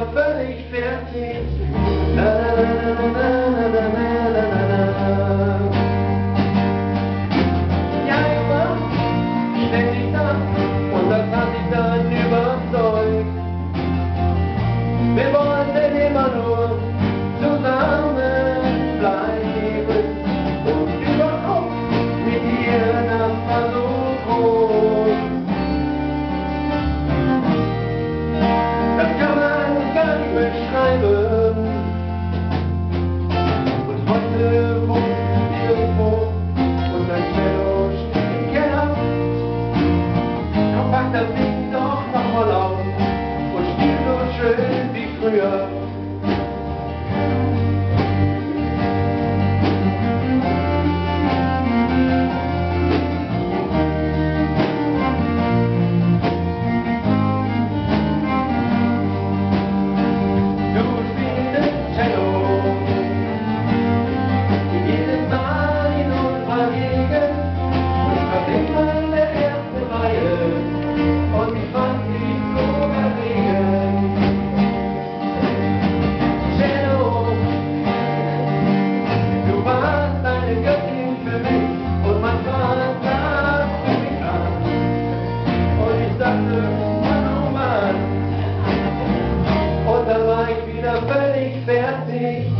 völlig fertig. Na, na, na, na, na, na, na, na, na. Ja, Junge, stell dich da und das hat dich dann überzeugt. Wir wollen denn immer nur zusammen bleiben und überhaupt mit dir, das war so groß. Das kann man gar nicht beschreiben. Und heute wohnt irgendwo unser Cello steht im Keller. Komm, pack das Ding doch noch mal auf und spiel so schön wie früher. Und dann war ich wieder völlig fertig.